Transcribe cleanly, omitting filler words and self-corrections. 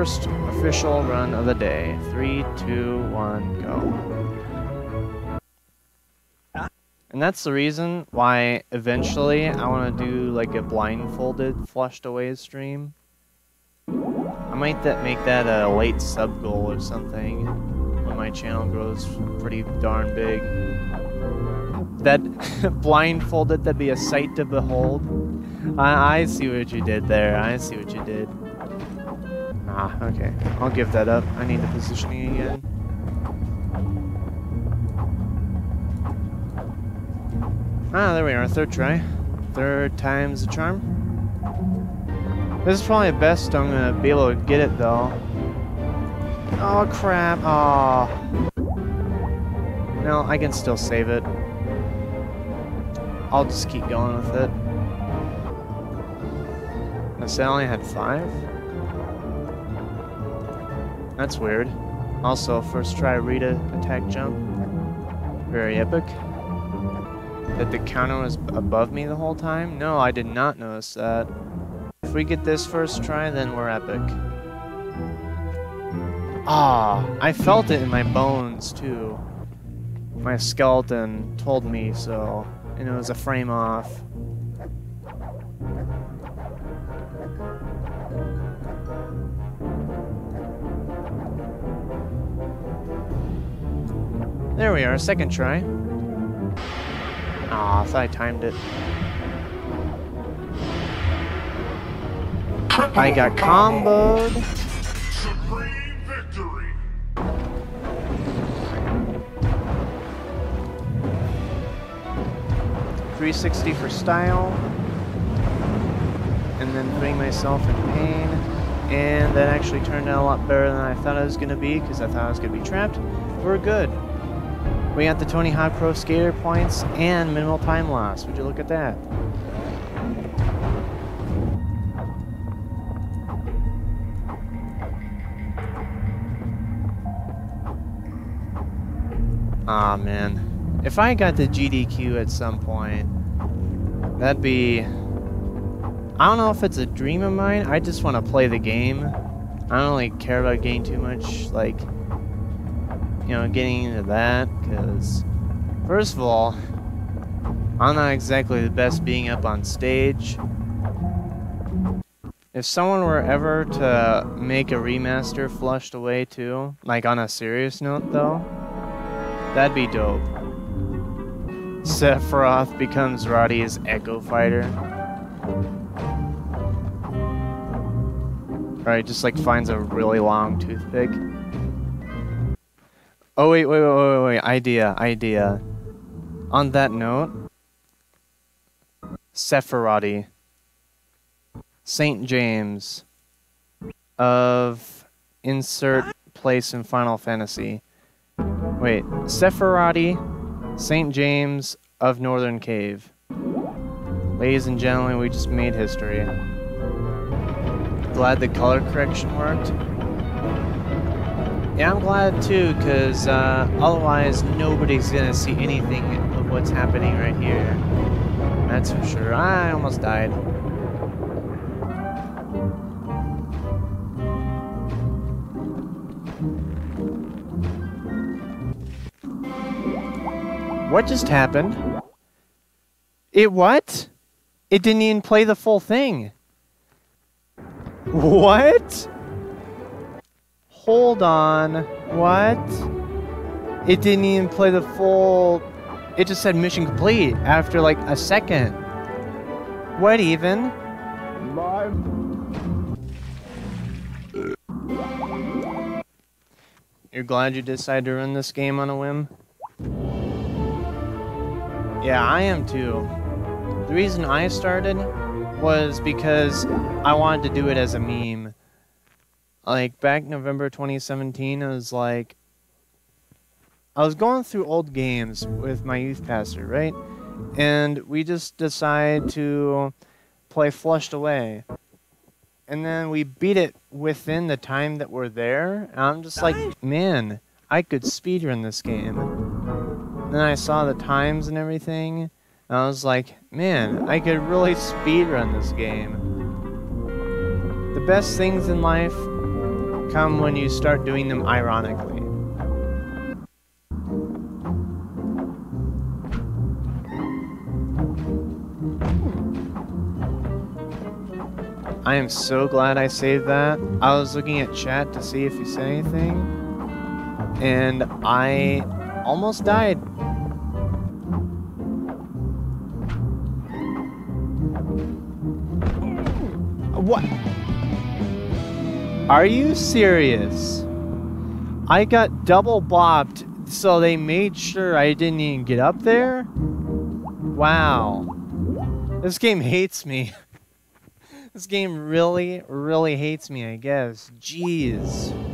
first official run of the day. 3, 2, 1, go. And that's the reason why eventually I want to do like a blindfolded flushed away stream. I might make that a late sub goal or something when my channel grows pretty darn big. That blindfolded, that'd be a sight to behold. I see what you did there. I see what you did. Ah, okay. I'll give that up. I need the positioning again. Ah, there we are. Third try. Third time's the charm. This is probably the best I'm gonna be able to get it though. Oh crap. Oh. No, I can still save it. I'll just keep going with it. I said I only had 5? That's weird. Also, first try Rita attack jump. Very epic. That the counter was above me the whole time? No, I did not notice that. If we get this first try, then we're epic. Ah, I felt it in my bones too. My skeleton told me so, and it was a frame off. There we are, second try. Aw, I thought I timed it. I got comboed. Supreme victory. 360 for style. And then putting myself in pain. And that actually turned out a lot better than I thought it was going to be, because I thought I was going to be trapped. We're good. We got the Tony Hawk Pro Skater points and minimal time loss. Would you look at that? Aw, man. If I got the GDQ at some point, that'd be... I don't know if it's a dream of mine. I just want to play the game. I don't really care about getting too much, like, you know, getting into that, because, first of all, I'm not exactly the best being up on stage. If someone were ever to make a remaster Flushed Away too, like on a serious note though, that'd be dope. Sephiroth becomes Roddy's Echo Fighter. Right, just like finds a really long toothpick. Oh wait, idea. On that note, Sephiroth, Saint James of insert place in Final Fantasy. Wait, Sephiroth, Saint James of Northern Cave. Ladies and gentlemen, we just made history. Glad the color correction worked. Yeah, I'm glad too, because otherwise nobody's gonna see anything of what's happening right here. That's for sure. I almost died. What just happened? It what? It didn't even play the full thing. What? Hold on. What? It didn't even play the full... It just said mission complete after like a second. What even? Live. You're glad you decided to run this game on a whim? Yeah, I am too. The reason I started was because I wanted to do it as a meme. Like, back November 2017, I was like... I was going through old games with my youth pastor, right? And we just decided to play Flushed Away. And then we beat it within the time that we're there. And I'm just like, man, I could speedrun this game. And then I saw the times and everything. And I was like, man, I could really speedrun this game. The best things in life come when you start doing them ironically. I am so glad I saved that. I was looking at chat to see if he said anything, and I almost died. What? Are you serious? I got double bopped, so they made sure I didn't even get up there? Wow. This game hates me. This game really, really hates me, I guess. Jeez.